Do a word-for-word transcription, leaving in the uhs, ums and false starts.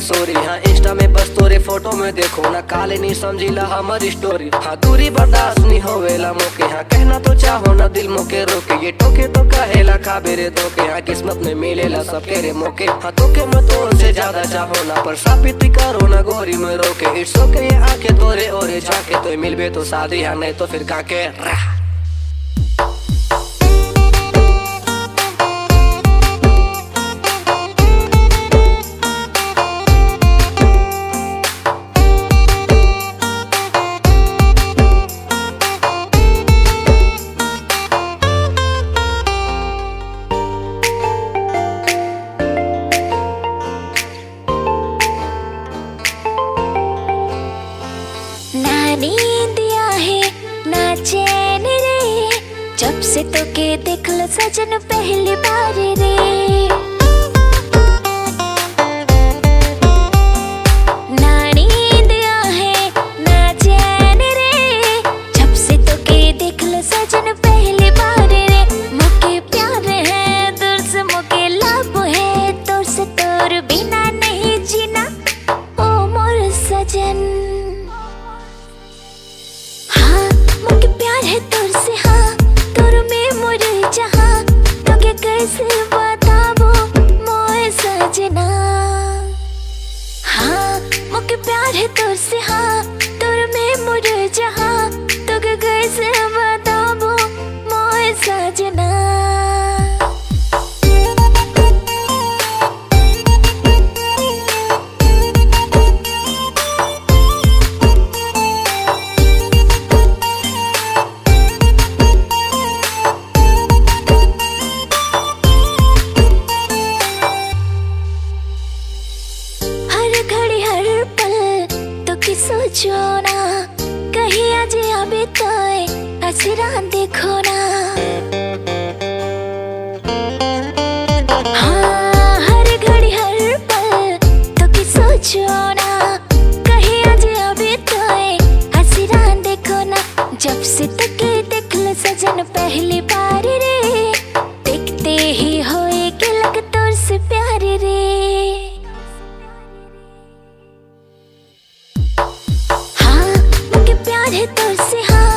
Sorry. हाँ Insta में बस तोरे फोटो में देखो ना काले नहीं समझीला हमारी स्टोरी। हाँ दूरी बर्दाश्त नहीं होवेला मोके, हाँ कहना तो चाहो ना दिल मोके रोके। ये टोके तो कहेला खाबेरे धोके, हाँ किस्मत में मिलेला सब केरे मौके। हाँ तोके मैं तो से ज्यादा चाहो ना पर साबित करो ना गोरी में रोके। इट्स ओके ये आके तोरे ओरे जाके तो मिलबे तो शादी, हाँ नहीं तो फिर काके रह। नींद आहे ना चैन रे, जब से तो के देख लो सजन पहली बार रे। ना नींद आहे ना चैन रे, जब से तो के देख लो सजन पहली बार रे। मुके प्यार है दूर से मुके लब है, तोर से तोर बिना नहीं जीना ओ मोर सजन। मुझे प्यार है तोर से, हाँ तोर में मोर जहाँ, तोके कैसे बताबो मोए सजना। हाँ मुझे प्यार है तोर से, हाँ तोर में मोर जहाँ, तोके कैसे बताबो मोए सजना। सोचो ना कहीं आज अभी तो असरा देखो ना। हाँ हर घड़ी हर पल तो कि सोचो ना कहीं आज अभी तो असरा देखो ना। जब से तक देख लो सजन पहली बार रे, देखते ही होए कि लग तोर से प्यार रे। तोर से, हाँ